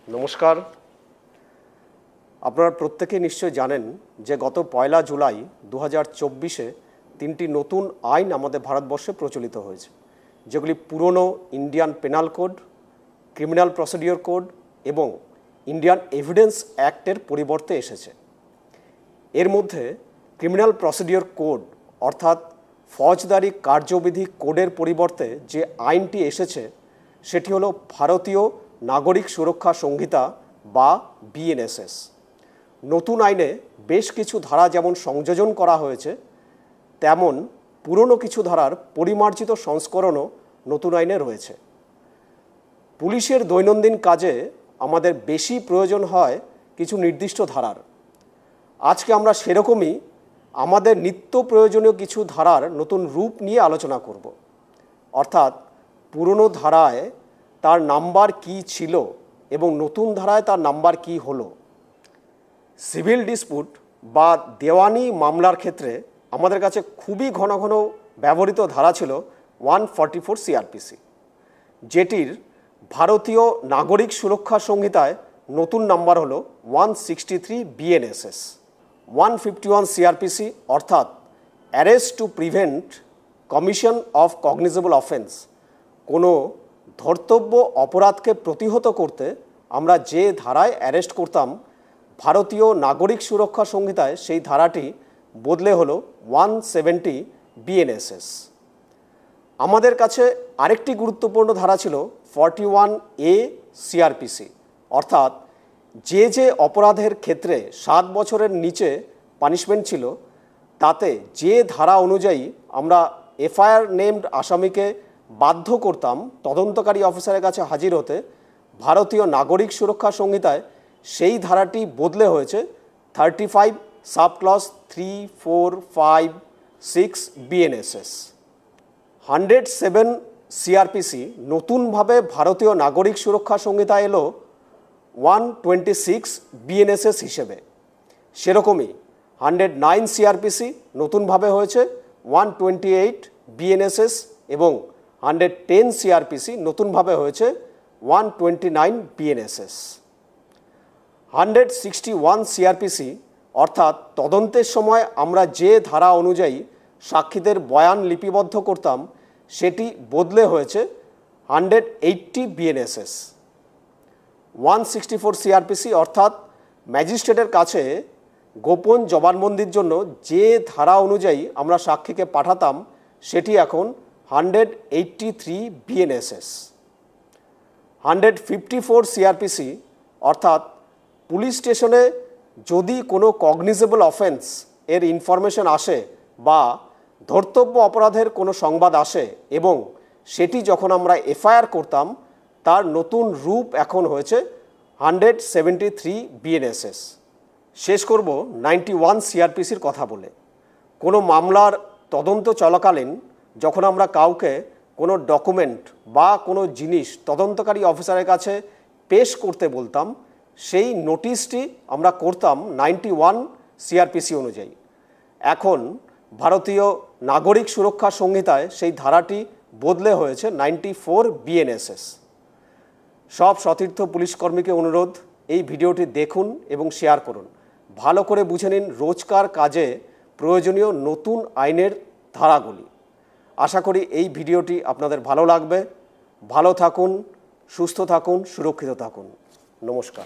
নমস্কার। আপনারা প্রত্যেকে নিশ্চয় জানেন যে গত 1 জুলাই 2024-এ 3টি নতুন আইন আমাদের ভারতবর্ষে প্রচলিত হয়েছে, যেগুলি পুরনো Indian penal code, criminal procedure code এবং ইন্ডিয়ান এভিডেন্স অ্যাক্টের পরিবর্তে এসেছে। এর মধ্যে ক্রিমিনাল প্রসিডিওর কোড অর্থাৎ ফৌজদারি কার্যবিধি কোডের পরিবর্তে যে আইনটি এসেছে সেটি হলো ভারতীয় নাগরিক সুরক্ষা সংহিতা বা বিএনএসএস। নতুন আইনে বেশ কিছু ধারা যেমন সংযোজন করা হয়েছে, তেমন পুরনো কিছু ধারার পরিমার্জিত সংস্করণও নতুন আইনে রয়েছে। পুলিশের দৈনন্দিন কাজে আমাদের বেশি প্রয়োজন হয় কিছু নির্দিষ্ট ধারার। আজকে আমরা সেরকমই আমাদের নিত্য প্রয়োজনীয় কিছু ধারার নতুন রূপ নিয়ে আলোচনা করব। অর্থাৎ পুরনো ধারায় তার নাম্বার কি ছিল এবং নতুন ধারায় তার নাম্বার কি হলো। সিভিল ডিসপুট বা দেওয়ানি মামলার ক্ষেত্রে আমাদের কাছে খুবই ঘন ঘন ব্যবহৃত ধারা ছিল 144 সিআরপিসি, যেটির ভারতীয় নাগরিক সুরক্ষা সংহিতায় নতুন নাম্বার হলো 163 বিএনএসএস। 151 সিআরপিসি অর্থাৎ arrest to prevent commission of cognizable offence, কোনো ধর্তব্য অপরাধকে প্রতিহত করতে আমরা যে ধারায় অ্যারেস্ট করতাম, ভারতীয় নাগরিক সুরক্ষা সংহিতায় সেই ধারাটি বদলে হলো 170 বিএনএসএস। আমাদের কাছে আরেকটি গুরুত্বপূর্ণ ধারা ছিল 41A সিআরপিসি, অর্থাৎ যে অপরাধের ক্ষেত্রে 7 বছরের নিচে পানিশমেন্ট ছিল, তাতে যে ধারা অনুযায়ী আমরা এফআইআর নেমড আসামিকে বাধ্য করতাম তদন্তকারী অফিসারের কাছে হাজির হতে, ভারতীয় নাগরিক সুরক্ষা সংহিতায় সেই ধারাটি বদলে হয়েছে 35 সাব ক্লজ 3, 4, 5, 6 বিএনএসএস। 107 সিআরপিসি নতুনভাবে ভারতীয় নাগরিক সুরক্ষা সংহিতায় এলো 126 বিএনএসএস হিসেবে। সেরকমই 109 সিআরপিসি নতুনভাবে হয়েছে 128 বিএনএসএস এবং 110 সিআরপিসি নতুনভাবে হয়েছে 129 বিএনএসএস। 161 সিআরপিসি অর্থাৎ তদন্তের সময় আমরা যে ধারা অনুযায়ী সাক্ষীদের বয়ান লিপিবদ্ধ করতাম, সেটি বদলে হয়েছে 180 বিএনএসএস। 164 সিআরপিসি অর্থাৎ ম্যাজিস্ট্রেটের কাছে গোপন জবানবন্দির জন্য যে ধারা অনুযায়ী আমরা সাক্ষীকে পাঠাতাম, সেটি এখন 183 বিএনএসএস। 154 সিআরপিসি অর্থাৎ পুলিশ স্টেশনে যদি কোনো কগনিজেবল অফেন্স এর ইনফরমেশন আসে বা ধর্তব্য অপরাধের কোনো সংবাদ আসে এবং সেটি যখন আমরা এফআইআর করতাম, তার নতুন রূপ এখন হয়েছে 173 বিএনএসএস। শেষ করব 91 সিআরপিসির কথা বলে। কোনো মামলার তদন্ত চলাকালীন যখন আমরা কাউকে কোনো ডকুমেন্ট বা কোনো জিনিস তদন্তকারী অফিসারের কাছে পেশ করতে বলতাম, সেই নোটিশটি আমরা করতাম 91 সিআরপিসি অনুযায়ী। এখন ভারতীয় নাগরিক সুরক্ষা সংহিতায় সেই ধারাটি বদলে হয়েছে 94 বিএনএসএস। সব সতীর্থ পুলিশকর্মীকে অনুরোধ, এই ভিডিওটি দেখুন এবং শেয়ার করুন। ভালো করে বুঝে নিন রোজকার কাজে প্রয়োজনীয় নতুন আইনের ধারাগুলি। আশা করি এই ভিডিওটি আপনাদের ভালো লাগবে। ভালো থাকুন, সুস্থ থাকুন, সুরক্ষিত থাকুন। নমস্কার।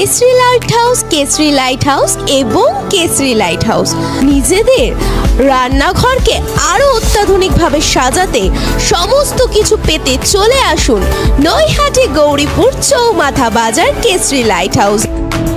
Kesari light house, Kesari light house এবং কেসরি লাইট হাউস নিজেদের রান্নাঘরকে আরো অত্যাধুনিকভাবে সাজাতে সমস্ত কিছু পেতে চলে আসুন নৈহাটি গৌরীপুর চৌমাথা বাজার কেসরি লাইট হাউস।